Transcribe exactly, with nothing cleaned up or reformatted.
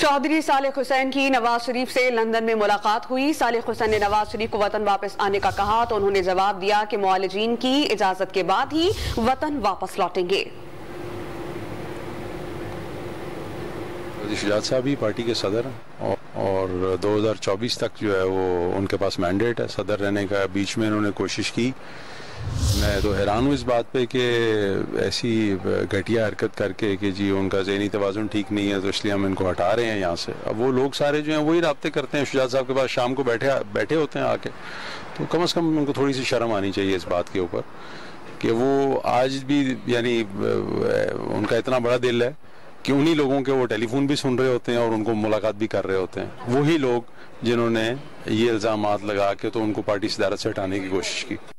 चौधरी सालेह हुसैन की नवाज शरीफ से लंदन में मुलाकात हुई। सालेह हुसैन ने नवाज शरीफ को वतन वापस आने का कहा तो उन्होंने जवाब दिया कि मुआलिजीन की इजाजत के बाद ही वतन वापस लौटेंगे। शुजात साहब ही पार्टी के सदर हैं और दो हज़ार चौबीस तक जो है वो उनके पास मैंडेट है सदर रहने का। बीच में इन्होंने कोशिश की। मैं तो हैरान हूँ इस बात पे कि ऐसी घटिया हरकत करके कि जी उनका ज़हनी तवाज़ुन ठीक नहीं है तो इसलिए हम इनको हटा रहे हैं यहाँ से। अब वो लोग सारे जो हैं वही राब्ते करते हैं शुजात साहब के पास, शाम को बैठे बैठे होते हैं आके। तो कम अज़ कम उनको थोड़ी सी शर्म आनी चाहिए इस बात के ऊपर कि वो आज भी यानी उनका इतना बड़ा दिल है कि उन्हीं लोगों के वो टेलीफोन भी सुन रहे होते हैं और उनको मुलाकात भी कर रहे होते हैं। वही लोग जिन्होंने ये इल्ज़ामात लगा के तो उनको पार्टी सदारत से हटाने की कोशिश की।